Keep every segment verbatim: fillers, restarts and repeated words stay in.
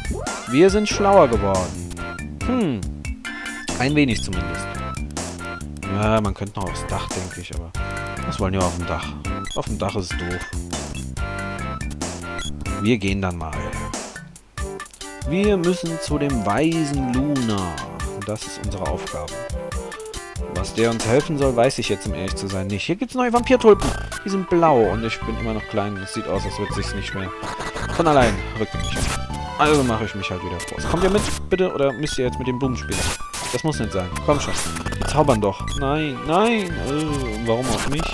Wir sind schlauer geworden. Hm. Ein wenig zumindest. Ja, man könnte noch aufs Dach, denke ich, aber... Was wollen wir auf dem Dach? Auf dem Dach ist es doof. Wir gehen dann mal. Wir müssen zu dem weisen Luna. Das ist unsere Aufgabe. Was der uns helfen soll, weiß ich jetzt, um ehrlich zu sein, nicht. Hier gibt es neue Vampirtulpen. Die sind blau und ich bin immer noch klein. Es sieht aus, als würde es sich nicht mehr von allein rückgängig. Also mache ich mich halt wieder groß. Kommt ihr mit, bitte? Oder müsst ihr jetzt mit dem Blumen spielen? Das muss nicht sein. Komm schon. Die zaubern doch. Nein, nein. Oh, warum auf mich?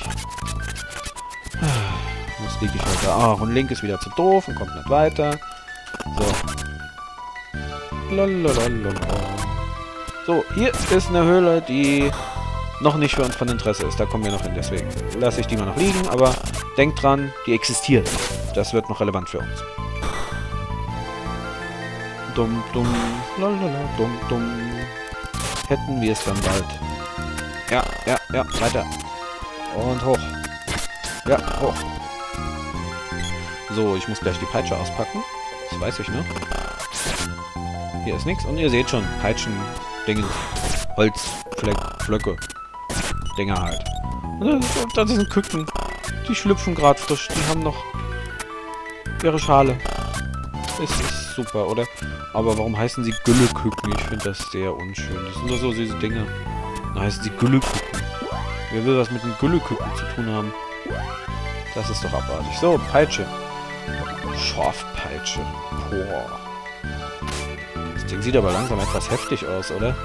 Jetzt liege ich halt da. Ach, und Link ist wieder zu doof und kommt nicht weiter. So. Lalalala. So, hier ist eine Höhle, die noch nicht für uns von Interesse ist. Da kommen wir noch hin. Deswegen lasse ich die mal noch liegen. Aber denkt dran, die existiert. Das wird noch relevant für uns. Dumm, dumm. Lalala. Dumm, dumm. Hätten wir es dann bald. Ja, ja, ja. Weiter. Und hoch. Ja, hoch. So, ich muss gleich die Peitsche auspacken. Das weiß ich noch. Hier ist nichts. Und ihr seht schon, Peitschen, Dinge, Holz, Fleck, Flöcke. Dinger halt. Und da sind Küken. Die schlüpfen gerade frisch. Die haben noch ihre Schale. Das ist super, oder? Aber warum heißen sie Gülleküken? Ich finde das sehr unschön. Das sind doch so süße Dinge. Dann heißen sie Gülleküken. Wer will was mit den Gülleküken zu tun haben? Das ist doch abartig. So, Peitsche. Schorfpeitsche. Boah. Das Ding sieht aber langsam etwas heftig aus, oder?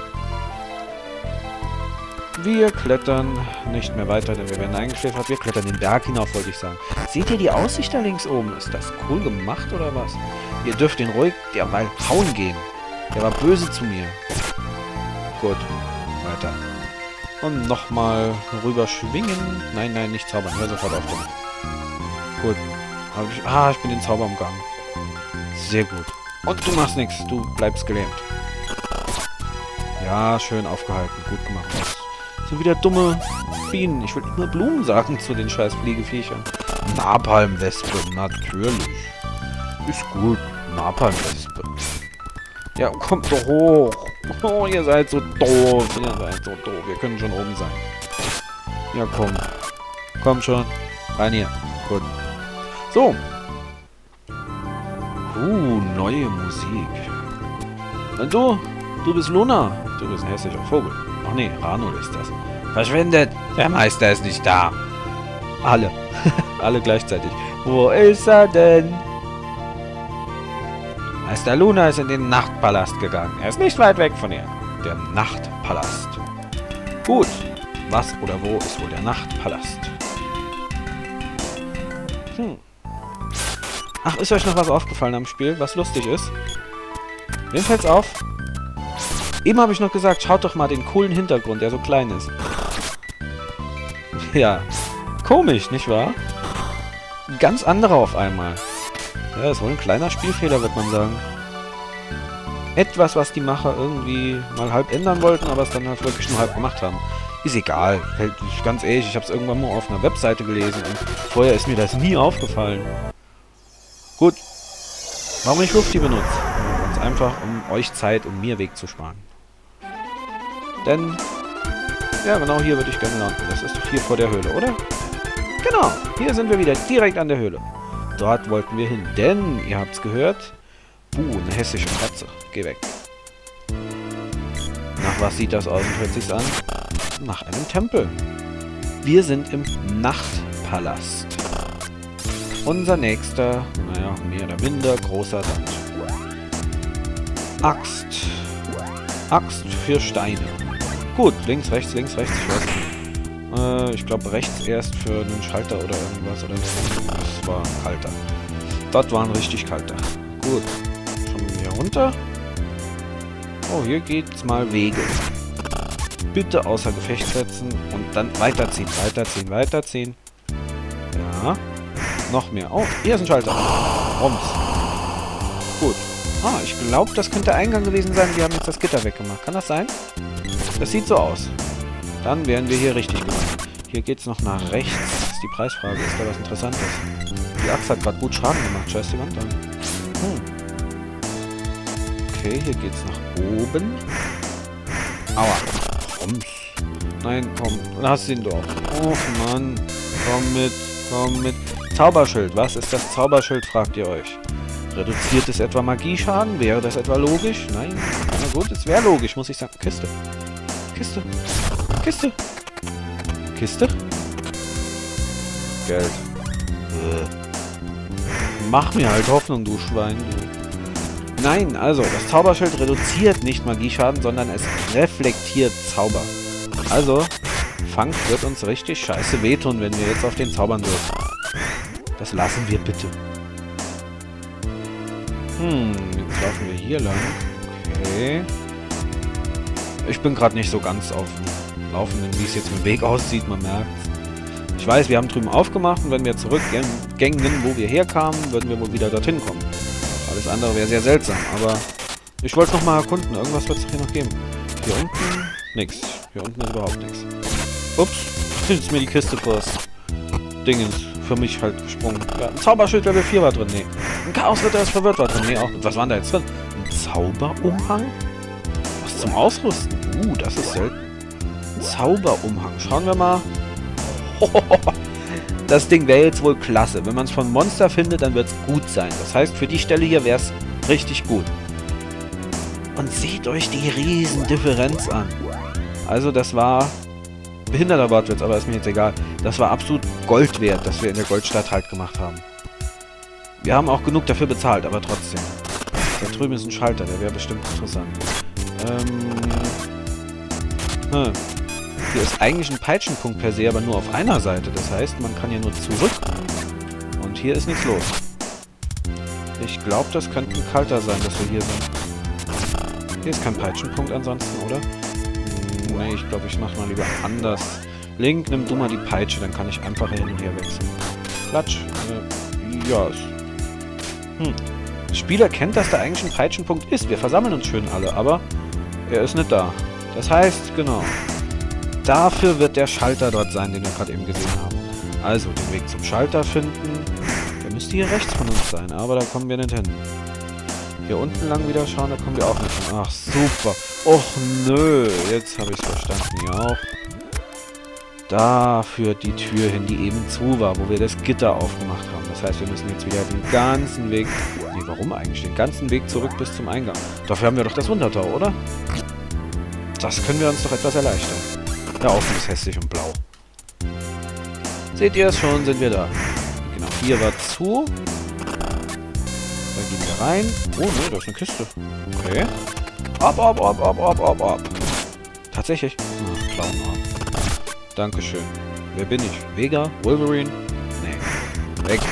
Wir klettern nicht mehr weiter, denn wir werden eingeschläfert. Wir klettern den Berg hinauf, wollte ich sagen. Seht ihr die Aussicht da links oben? Ist das cool gemacht, oder was? Ihr dürft den ruhig derweil hauen gehen. Der war böse zu mir. Gut. Weiter. Und nochmal rüber schwingen. Nein, nein, nicht zaubern. Hör sofort auf damit. Gut. Ich, ah, ich bin den Zauber umgangen. Sehr gut. Und du machst nichts. Du bleibst gelähmt. Ja, schön aufgehalten. Gut gemacht. Das sind wieder dumme Bienen. Ich will nur Blumen sagen zu den scheiß Fliegeviechern. Napalmwespe, natürlich. Ist gut. Napalmwespe. Ja, kommt doch hoch. Oh, ihr seid so doof. Ihr seid so doof. Wir können schon oben sein. Ja, komm. Komm schon. Rein hier. Gut. So. Uh, neue Musik. Und du? Du bist Luna. Du bist ein hässlicher Vogel. Ach nee, Ranul ist das. Verschwindet. Der Meister ist nicht da. Alle. Alle gleichzeitig. Wo ist er denn? Meister Luna ist in den Nachtpalast gegangen. Er ist nicht weit weg von ihr. Der Nachtpalast. Gut. Was oder wo ist wohl der Nachtpalast? Hm. Ach, ist euch noch was aufgefallen am Spiel, was lustig ist? Wem fällt's auf? Eben habe ich noch gesagt, schaut doch mal den coolen Hintergrund, der so klein ist. Ja. Komisch, nicht wahr? Ganz andere auf einmal. Ja, das ist wohl ein kleiner Spielfehler, wird man sagen. Etwas, was die Macher irgendwie mal halb ändern wollten, aber es dann halt wirklich nur halb gemacht haben. Ist egal. Ganz ehrlich, ich habe es irgendwann mal auf einer Webseite gelesen und vorher ist mir das nie aufgefallen. Gut. Warum ich Lufti benutze? Ganz einfach, um euch Zeit und mir Weg zu sparen. Denn, ja genau hier würde ich gerne landen. Das ist doch hier vor der Höhle, oder? Genau, hier sind wir wieder direkt an der Höhle. Dort wollten wir hin, denn, ihr habt es gehört, uh, eine hässliche Katze. Geh weg. Nach was sieht das aus und hört sich's an? Nach einem Tempel. Wir sind im Nachtpalast. Unser nächster, naja, mehr oder minder großer Sand. Axt. Axt für Steine. Gut, links, rechts, links, rechts, ich weiß nicht. Äh, ich glaube rechts erst für einen Schalter oder irgendwas. Oder das war ein kalter. Dort war ein richtig kalter. Gut. Schauen wir hier runter. Oh, hier geht's mal Wege. Bitte außer Gefecht setzen und dann weiterziehen, weiterziehen, weiterziehen. Ja. Noch mehr. Oh, hier ist ein Schalter. Rums. Gut. Ah, ich glaube, das könnte der Eingang gewesen sein. Wir haben jetzt das Gitter weggemacht. Kann das sein? Das sieht so aus. Dann wären wir hier richtig gemacht. Hier geht es noch nach rechts. Das ist die Preisfrage. Ist da was Interessantes? Die Axt hat gerade gut Schaden gemacht. Scheiß die Wand an. Hm. Okay, hier geht's nach oben. Aua. Rums. Nein, komm. Lass ihn doch. Oh, Mann. Komm mit. Komm mit. Zauberschild. Was ist das Zauberschild, fragt ihr euch. Reduziert es etwa Magieschaden? Wäre das etwa logisch? Nein. Na gut, es wäre logisch, muss ich sagen. Kiste. Kiste. Kiste. Kiste. Geld. Äh. Mach mir halt Hoffnung, du Schwein, du. Nein, also, das Zauberschild reduziert nicht Magieschaden, sondern es reflektiert Zauber. Also, Funk wird uns richtig scheiße wehtun, wenn wir jetzt auf den zaubern dürfen. Das lassen wir bitte. Hm, jetzt laufen wir hier lang. Okay. Ich bin gerade nicht so ganz auf dem Laufenden, wie es jetzt mit dem Weg aussieht, man merkt. Ich weiß, wir haben drüben aufgemacht und wenn wir zurückgängen, wo wir herkamen, würden wir wohl wieder dorthin kommen. Alles andere wäre sehr seltsam, aber ich wollte es nochmal erkunden. Irgendwas wird es hier noch geben. Hier unten nix. Hier unten ist überhaupt nichts. Ups, jetzt ist mir die Kiste vors Dingens für mich halt gesprungen. Ja, ein Zauberschild Level vier war drin, nee. Ein Chaosritter ist verwirrt war drin, nee, auch nicht. Was war da jetzt drin? Ein Zauberumhang? Was zum Ausrüsten? Uh, das ist selten. Ein Zauberumhang. Schauen wir mal. Das Ding wäre jetzt wohl klasse. Wenn man es von Monster findet, dann wird es gut sein. Das heißt, für die Stelle hier wäre es richtig gut. Und seht euch die riesen Differenz an. Also das war... Behinderter Wortwitz, aber ist mir jetzt egal. Das war absolut Gold wert, dass wir in der Goldstadt halt gemacht haben. Wir haben auch genug dafür bezahlt, aber trotzdem. Da drüben ist ein Schalter, der wäre bestimmt interessant. Ähm... Hm. Hier ist eigentlich ein Peitschenpunkt per se, aber nur auf einer Seite. Das heißt, man kann ja nur zurück. Und hier ist nichts los. Ich glaube, das könnte ein Kalter sein, dass wir hier sind. Hier ist kein Peitschenpunkt ansonsten, oder? Nee, ich glaube, ich mache mal lieber anders. Link, nimm du mal die Peitsche, dann kann ich einfach hin und her wechseln. Klatsch. Äh, ja. Hm. Der Spieler kennt, dass da eigentlich ein Peitschenpunkt ist. Wir versammeln uns schön alle, aber er ist nicht da. Das heißt, genau. Dafür wird der Schalter dort sein, den wir gerade eben gesehen haben. Also, den Weg zum Schalter finden. Der müsste hier rechts von uns sein, aber da kommen wir nicht hin. Hier unten lang wieder schauen, da kommen wir auch nicht hin. Ach, super. Och, nö. Jetzt habe ich es verstanden. Ja auch. Da führt die Tür hin, die eben zu war, wo wir das Gitter aufgemacht haben. Das heißt, wir müssen jetzt wieder den ganzen Weg... Nee, warum eigentlich? Den ganzen Weg zurück bis zum Eingang. Dafür haben wir doch das Wundertor, oder? Das können wir uns doch etwas erleichtern. Der Ofen ist hässlich und blau. Seht ihr es schon, sind wir da. Genau, hier war zu. Da gehen wir rein. Oh, ne, da ist eine Kiste. Okay. Ab, ab, ab, ab, ab, ab, ab. Tatsächlich. Ach, Clownarm. Dankeschön. Wer bin ich? Vega? Wolverine? Nee. Weg.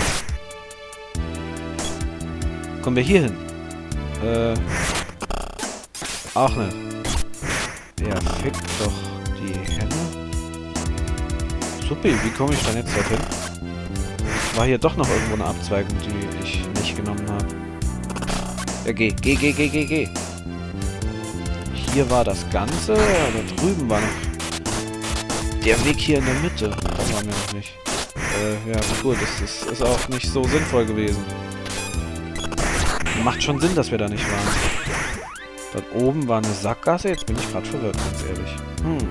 Kommen wir hier hin? Äh. Ach ne. Ja, fickt doch die Henne. Suppi, wie komme ich dann jetzt dorthin? War hier doch noch irgendwo eine Abzweigung, die ich nicht genommen habe. Ja, geh, geh, geh, geh, geh, geh. Hier war das Ganze. Ja, da drüben war noch der Weg hier in der Mitte. Da waren wir noch nicht. Äh, ja, gut, das ist, ist auch nicht so sinnvoll gewesen. Macht schon Sinn, dass wir da nicht waren. Dort oben war eine Sackgasse. Jetzt bin ich gerade verwirrt, ganz ehrlich. Hm.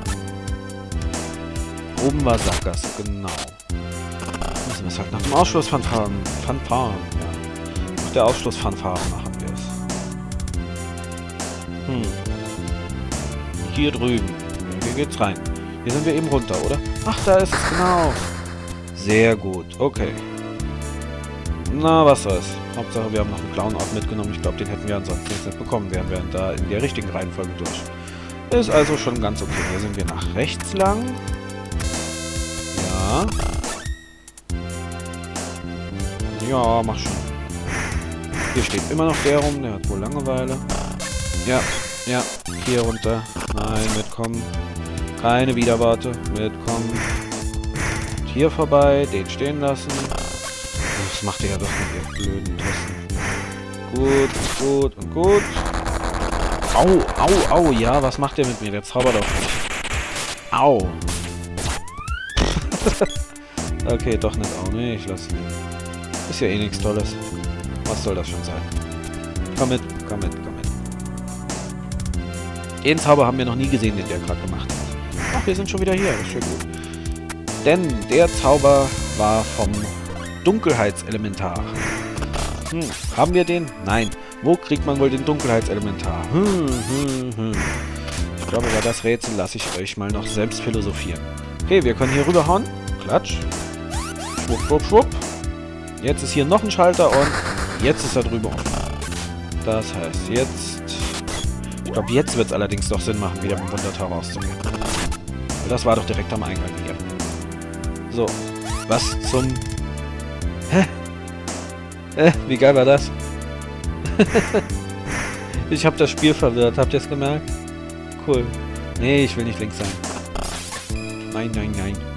Oben war Sackgasse, genau. Müssen wir es halt nach dem Ausschlussfanfaren... Fanfaren, ja. Nach der Ausschlussfanfare machen wir es. Hm. Hier drüben. Hier geht's rein. Hier sind wir eben runter, oder? Ach, da ist es, genau. Sehr gut, okay. Na, was soll's. Hauptsache, wir haben noch einen Clownort mitgenommen. Ich glaube, den hätten wir ansonsten jetzt nicht bekommen. Wären wir da in der richtigen Reihenfolge durch. Ist also schon ganz okay. Hier sind wir nach rechts lang. Ja. Ja, mach schon. Hier steht immer noch der rum. Der hat wohl Langeweile. Ja, ja. Hier runter. Nein, mitkommen. Keine Widerworte. Mitkommen. Und hier vorbei. Den stehen lassen. Das macht ihr ja doch mit ihr blöden Testen. Gut, gut und gut. Au, au, au. Ja, was macht ihr mit mir? Der zaubert doch nicht. Au. Okay, doch nicht au. Nee, ich lasse ihn. Ist ja eh nichts Tolles. Was soll das schon sein? Komm mit, komm mit, komm mit. Den Zauber haben wir noch nie gesehen, den der gerade gemacht hat. Ach, wir sind schon wieder hier. Das ist ja gut. Denn der Zauber war vom Dunkelheitselementar. Hm, haben wir den? Nein. Wo kriegt man wohl den Dunkelheitselementar? Hm, hm, hm. Ich glaube, über das Rätsel lasse ich euch mal noch selbst philosophieren. Okay, wir können hier rüberhauen. Klatsch. Schwupp, schwupp, schwupp. Jetzt ist hier noch ein Schalter und jetzt ist er drüber offen. Das heißt, jetzt... Ich glaube, jetzt wird es allerdings doch Sinn machen, wieder mit dem Wundertor rauszugehen. Weil das war doch direkt am Eingang hier. So. Was zum... Hä? Äh, wie geil war das? Ich habe das Spiel verwirrt. Habt ihr es gemerkt? Cool. Nee, ich will nicht links sein. Nein, nein, nein.